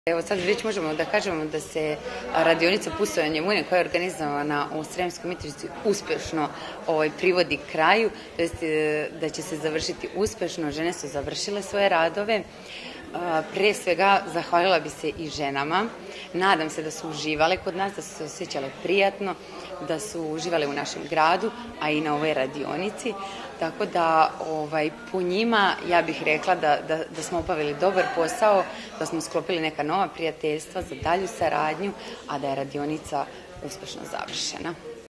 Evo sad već možemo da kažemo da se radionica Pustovanje vune koja je organizovana u Sremskoj Mitrovici uspešno privodi kraju, to jest da će se završiti uspešno. Žene su završile svoje radove. Pre svega zahvalila bi se i ženama. Nadam se da su uživale kod nas, da su se osjećale prijatno, da su uživale u našem gradu, a i na ovoj radionici. Tako da po njima ja bih rekla da smo obavili dobar posao, da smo sklopili neka nova prijateljstva za dalju saradnju, a da je radionica uspešno završena.